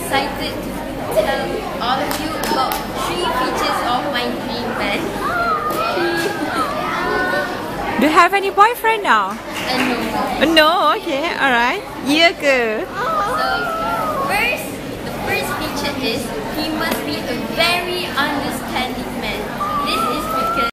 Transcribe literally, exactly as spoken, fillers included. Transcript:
excited to tell all of you about three features of my dream man. Do you have any boyfriend now? And no. No, okay, alright. Yeah, ke? So, first, the first feature is he must be a very understanding man. This is